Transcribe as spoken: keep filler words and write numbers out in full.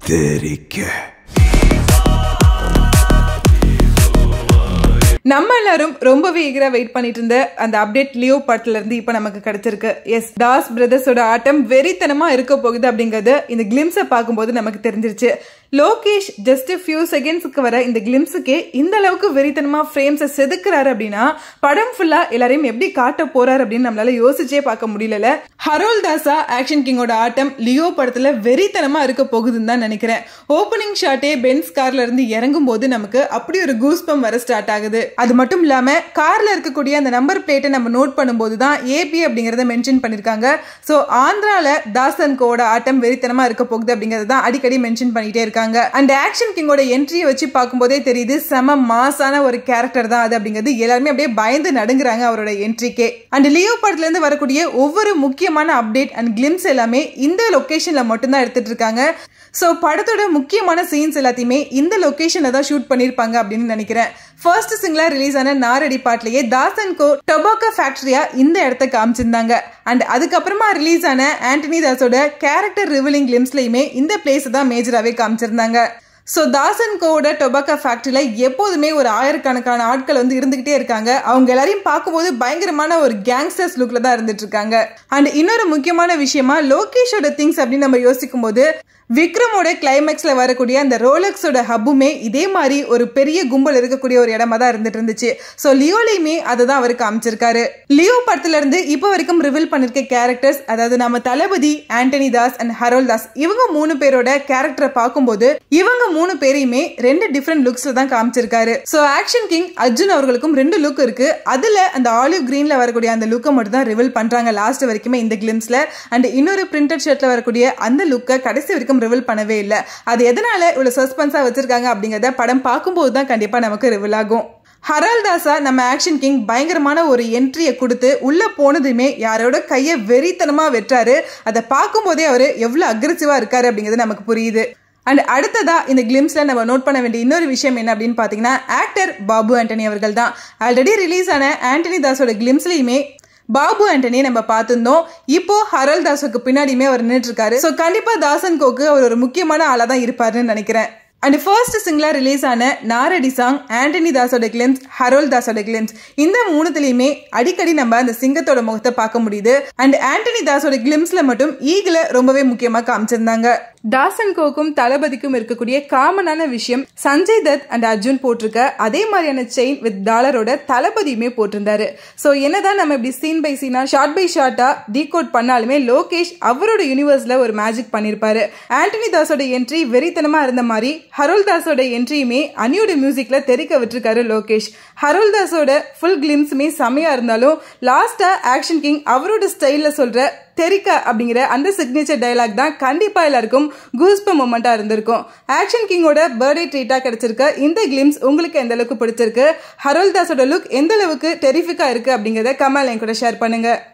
தெரிக்க நம்ம எல்லாரும் ரொம்பவே ஈகரா வெயிட் பண்ணிட்டு இருந்த அந்த அப்டேட் லியோ படத்துல இருந்து இப்ப நமக்கு கிடைச்சிருக்கு. எஸ், தாஸ் பிரதர்ஸோட ஆட்டம் வெறித்தனமா இருக்க போகுது அப்படிங்கறது இந்த கிளிம்ஸை பார்க்கும்போது நமக்கு தெரிஞ்சிருச்சு. லோகேஷ் ஜஸ்ட் ஃபியூ செகண்ட்ஸ்க்கு வர இந்த கிளிம்ஸுக்கே இந்த அளவுக்கு வெறித்தனமா ஃப்ரேம்ஸை செதுக்குறாரு அப்படின்னா படம் ஃபுல்லா எல்லாரையும் எப்படி காட்ட போறாரு அப்படின்னு நம்மளால யோசிச்சே பார்க்க முடியல. ஹரோல் தாஸா ஆக்ஷன் கிங்கோட ஆட்டம் லியோ படத்துல வெறித்தனமா இருக்க போகுதுன்னு தான் நினைக்கிறேன். ஓப்பனிங் ஷாட்டே பென்ஸ் கார்ல இருந்து இறங்கும் போது நமக்கு அப்படி ஒரு கூஸ்பம் வர ஸ்டார்ட் ஆகுது. அது மட்டும் இல்லாம கார்ல இருக்கக்கூடிய அந்த நம்பர் பிளேட்டை நம்ம நோட் பண்ணும்போது தான் ஏபி அப்படிங்கறத மென்ஷன் பண்ணிருக்காங்க. சோ ஆந்திரால தாஸ் அண்ட் கோட ஆட்டம் வெறித்தனமா இருக்க போகுது அப்படிங்கறத தான் அடிக்கடி மென்ஷன் பண்ணிட்டே இருக்காங்க. அண்ட் ஆக்ஷன் கிங்கோட என்ட்ரியை வச்சு பார்க்கும்போதே தெரியுது செம மாசான ஒரு கேரக்டர் தான் அது அப்படிங்கிறது. எல்லாருமே அப்படியே பயந்து நடுங்குறாங்க அவரோட என்ட்ரிக்கே. அண்ட் லியோ படத்துல இருந்து வரக்கூடிய ஒவ்வொரு முக்கியமான அப்டேட் அண்ட் கிளிம்ஸ் எல்லாமே இந்த லொகேஷன்ல மட்டும் தான் எடுத்துட்டு இருக்காங்க. சோ படத்தோட முக்கியமான சீன்ஸ் எல்லாத்தையுமே இந்த லொகேஷன்ல தான் ஷூட் பண்ணிருப்பாங்க அப்படின்னு நினைக்கிறேன். ஃபர்ஸ்ட் சிங்கிளா ரிலீஸ் ஆன நாரடி பாட்டிலேயே தாஸ் அண்ட் கோ டொபாக்கோ ஃபேக்டரியா இந்த இடத்த காமிச்சிருந்தாங்க. அண்ட் அதுக்கப்புறமா ரிலீஸ் ஆன ஆண்டனி தாஸோட கேரக்டர் ரிவீலிங் கிளிம்ஸ்லயுமே இந்த பிளேஸ் தான் மேஜராவே காமிச்சிருந்தாங்க. ஸோ தாஸ் அண்ட் கோவோட டொபாக்கோ ஃபேக்டரியில எப்போதுமே ஒரு ஆயிரக்கணக்கான ஆட்கள் வந்து இருந்துகிட்டே இருக்காங்க. அவங்க எல்லாரையும் பார்க்கும்போது பயங்கரமான ஒரு கேங்ஸ்டர்ஸ் லுக்ல தான் இருந்துட்டு இருக்காங்க. அண்ட் இன்னொரு முக்கியமான விஷயமா லோகேஷோட திங்ஸ் அப்படின்னு நம்ம யோசிக்கும் போது விக்ரமோட கிளைமேக்ஸ்ல வரக்கூடிய அந்த ரோலக்ஸோட ஹப்புமே இதே மாதிரி ஒரு பெரிய கும்பல் இருக்கக்கூடிய ஒரு இடமா தான் இருந்துட்டு இருந்துச்சு. சோ லியோலையுமே அதை தான் அவர் காமிச்சிருக்காரு. லியோ படத்துல இருந்து இப்போ வரைக்கும் ரிவீல் பண்ணிருக்க கேரக்டர்ஸ், அதாவது நம்ம தளபதி, ஆண்டனி தாஸ் அண்ட் ஹரோல் தாஸ், இவங்க மூணு பேரோட கேரக்டரை பார்க்கும்போது இவங்க மூணு பேரையுமே ரெண்டு டிஃப்ரெண்ட் லுக்ஸ்ல தான் காமிச்சிருக்காரு. சோ ஆக்ஷன் கிங் அர்ஜுன் அவர்களுக்கும் ரெண்டு லுக் இருக்கு. அதுல அந்த ஆலிவ் கிரீன்ல வரக்கூடிய அந்த லுக்கை மட்டும் தான் ரிவீல் பண்றாங்க லாஸ்ட் வரைக்குமே இந்த கிளிம்ஸ்ல. அண்ட் இன்னொரு பிரிண்டட் ஷர்ட்ல வரக்கூடிய அந்த லுக்கை கடைசி வரைக்கும் ரிவீல் பண்ணவே இல்லை. அது எதனால இவ்வளவு சஸ்பென்ஸா வச்சிருக்காங்க அப்படிங்கறத படம் பார்க்கும்போது தான் கண்டிப்பா நமக்கு ரிவீல் ஆகும். ஹரோல் தாஸா நம்ம ஆக்ஷன் கிங் பயங்கரமான ஒரு என்ட்ரியை கொடுத்து உள்ள போனதுமே யாரோட கையை வெறித்தனமா வெட்டாரு. அதை பார்க்கும் போதே அவரு எவ்வளவு அக்ரெசிவா இருக்காரு அப்படிங்கிறது நமக்கு புரியுது. அண்ட் அடுத்ததா இந்த கிளிம்ஸ்ல நம்ம நோட் பண்ண வேண்டிய இன்னொரு விஷயம் என்ன அப்படின்னு பாத்தீங்கன்னா ஆக்டர் பாபு ஆண்டனி அவர்கள் தான். ஆல்ரெடி ரிலீஸ் ஆன ஆண்டனி தாஸோட கிளிம்ஸ்லயுமே பாபு ஆண்டனி நம்ம பார்த்திருந்தோம். இப்போ ஹரோல் தாஸுக்கு பின்னாடியுமே அவர் நின்றுட்டு இருக்காரு. சோ கண்டிப்பா தாஸ் அண்ட் கோக்கு அவர் ஒரு முக்கியமான ஆளா தான் இருப்பாருன்னு நினைக்கிறேன். அண்ட் ஃபர்ஸ்ட் சிங்கிளா ரிலீஸ் ஆன நாரடி சாங், ஆண்டனி தாஸோட கிளிம்ஸ், ஹரோல் தாஸோட கிளிம்ஸ், இந்த மூணுத்திலயுமே அடிக்கடி நம்ம அந்த சிங்கத்தோட முகத்தை பார்க்க முடியுது. அண்ட் ஆண்டனி தாஸோட கிளிம்ஸ்ல மட்டும் ஈகிள ரொம்பவே முக்கியமா காமிச்சிருந்தாங்க. தாஸ் அண்ட் கோக்கும் தளபதிக்கும் இருக்கக்கூடிய காமனான விஷயம் சஞ்சய் தத் அண்ட் அர்ஜுன் போட்டிருக்க அதே மாதிரியான செயின் வித் டாலரோட தளபதியுமே போட்டிருந்தாரு. சோ என்னதான் நம்ம இப்படி சீன் பை சீனா ஷார்ட் பை ஷார்ட்டா டீகோட் பண்ணாலுமே லோகேஷ் அவரோட யூனிவர்ஸ்ல ஒரு மேஜிக் பண்ணிருப்பாரு. ஆண்டனி தாஸோட என்ட்ரி வெறித்தனமா இருந்த மாதிரி ஹரோல் தாஸோட என்ட்ரியுமே அனியோட மியூசிக்ல தெரிக்க விட்டுருக்காரு லோகேஷ். ஹரோல் தாஸோட ஃபுல் கிளிம்ஸுமே செமையா இருந்தாலும் லாஸ்டா ஆக்ஷன் கிங் அவரோட ஸ்டைல்ல சொல்ற தெரிக்கா அப்படிங்கிற அந்த சிக்னேச்சர் டயலாக் தான் கண்டிப்பா எல்லாருக்கும் கூஸ்பம் மொமெண்டா இருந்திருக்கும். ஆக்ஷன் கிங்கோட பர்த்டே ட்ரீட்டா கிடைச்சிருக்க இந்த கிளிம்ஸ் உங்களுக்கு எந்த அளவுக்கு பிடிச்சிருக்கு, ஹரோல் தாஸோட லுக் எந்த அளவுக்கு டெரிஃபிக்கா இருக்கு அப்படிங்கறத கமெண்ட் லைன் கூட ஷேர் பண்ணுங்க.